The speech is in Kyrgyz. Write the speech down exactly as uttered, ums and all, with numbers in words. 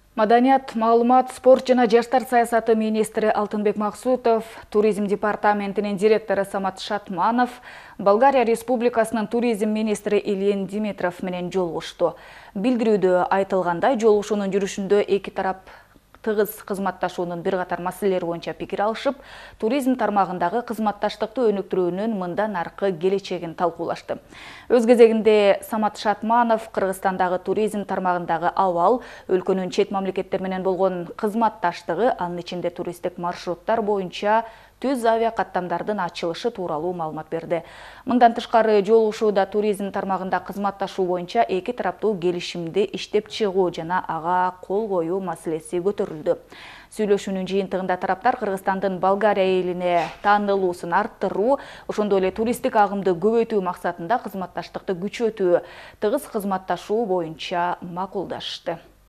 Маданият, маалымат, спорт жана жаштар саясаты министри Алтынбек Максутов, туризм департаментинин директору Самат Шатманов, Болгария Республикасынын туризм министри Ильин Димитров менен жолугушту. Билдирүүдө айтылгандай, жолугушуунун жүрүшүндө эки тарап тыгыз кызматташуунун бир катар маселелери боюнча пикир алышып, туризм тармагындагы кызматташтыкты өнүктүрүүнүн мындан аркы келечегин талкуулашты. Өз кезегинде Самат Шатманов Кыргызстандагы туризм тармагындагы абал, өлкөнүн чет мамлекеттер менен болгон кызматташтыгы, анын ичинде туристтик маршруттар боюнча түз авиа каттамдардын ачылышы тууралуу маалымат берди. Мындан тышкары, жолугушууда туризм тармагында кызматташуу боюнча эки тараптуу келишимди иштеп чыгуу жана ага кол коюу маселеси көтөрүлдү. Сүйлөшүүнүн жыйынтыгында тараптар Кыргызстандын Болгария элине таанылуусун арттыруу, ошондой эле туристтик агымды көбөйтүү максатында кызматташтыкты күчөтүү, тыгыз кызматташуу боюнча макулдашты.